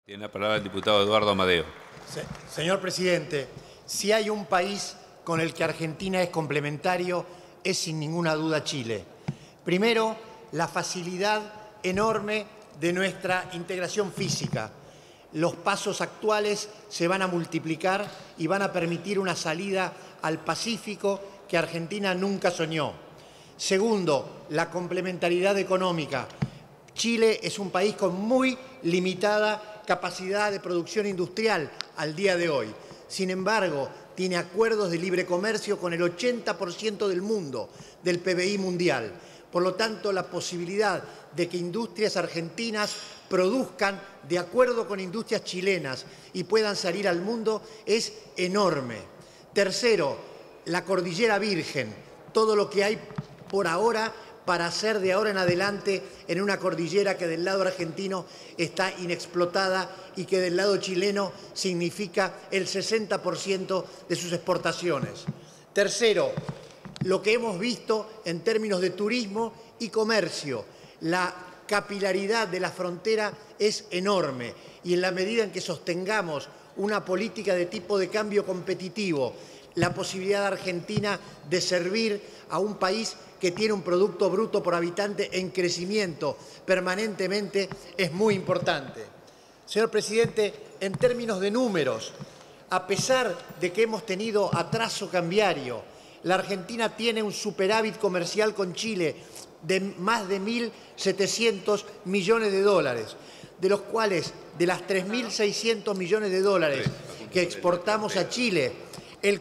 Tiene la palabra el diputado Eduardo Amadeo. Señor presidente, si hay un país con el que Argentina es complementario, es sin ninguna duda Chile. Primero, la facilidad enorme de nuestra integración física. Los pasos actuales se van a multiplicar y van a permitir una salida al Pacífico que Argentina nunca soñó. Segundo, la complementariedad económica. Chile es un país con muy limitada capacidad de producción industrial al día de hoy. Sin embargo, tiene acuerdos de libre comercio con el 80% del mundo, del PBI mundial. Por lo tanto, la posibilidad de que industrias argentinas produzcan de acuerdo con industrias chilenas y puedan salir al mundo es enorme. Tercero, la Cordillera Virgen, todo lo que hay por ahora para hacer de ahora en adelante en una cordillera que del lado argentino está inexplotada y que del lado chileno significa el 60% de sus exportaciones. Tercero, lo que hemos visto en términos de turismo y comercio. La capilaridad de la frontera es enorme y en la medida en que sostengamos una política de tipo de cambio competitivo, la posibilidad de Argentina de servir a un país que tiene un Producto Bruto por habitante en crecimiento permanentemente es muy importante. Señor presidente, en términos de números, a pesar de que hemos tenido atraso cambiario, la Argentina tiene un superávit comercial con Chile de más de 1.700 millones de dólares, de los cuales de las 3.600 millones de dólares que exportamos a Chile, el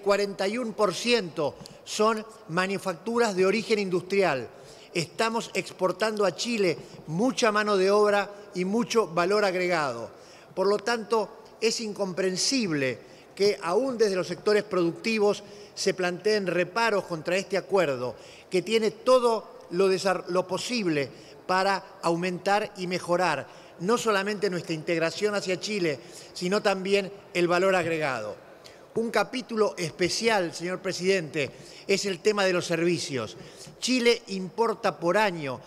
41% son manufacturas de origen industrial. Estamos exportando a Chile mucha mano de obra y mucho valor agregado. Por lo tanto, es incomprensible que aún desde los sectores productivos se planteen reparos contra este acuerdo, que tiene todo lo posible para aumentar y mejorar no solamente nuestra integración hacia Chile, sino también el valor agregado. Un capítulo especial, señor presidente, es el tema de los servicios. Chile importa por año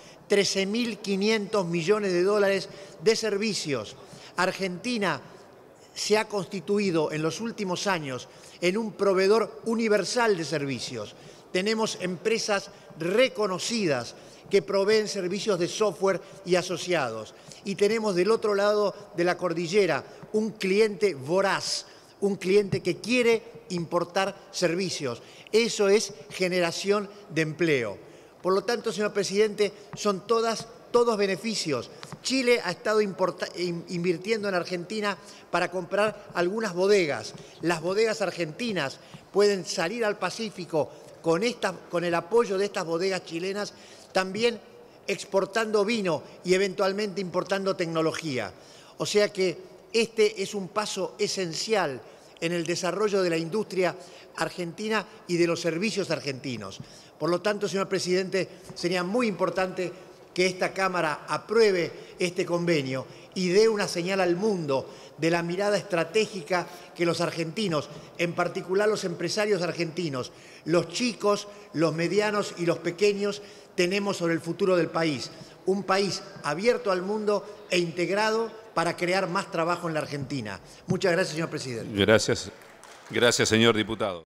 13.500 millones de dólares de servicios. Argentina se ha constituido en los últimos años en un proveedor universal de servicios. Tenemos empresas reconocidas que proveen servicios de software y asociados. Y tenemos del otro lado de la cordillera un cliente voraz, un cliente que quiere importar servicios. Eso es generación de empleo. Por lo tanto, señor presidente, son todos beneficios. Chile ha estado invirtiendo en Argentina para comprar algunas bodegas. Las bodegas argentinas pueden salir al Pacífico con el apoyo de estas bodegas chilenas, también exportando vino y eventualmente importando tecnología. O sea que este es un paso esencial en el desarrollo de la industria argentina y de los servicios argentinos. Por lo tanto, señor presidente, sería muy importante que esta Cámara apruebe este convenio y dé una señal al mundo de la mirada estratégica que los argentinos, en particular los empresarios argentinos, los chicos, los medianos y los pequeños, tenemos sobre el futuro del país. Un país abierto al mundo e integrado para crear más trabajo en la Argentina. Muchas gracias, señor presidente. Gracias, señor diputado.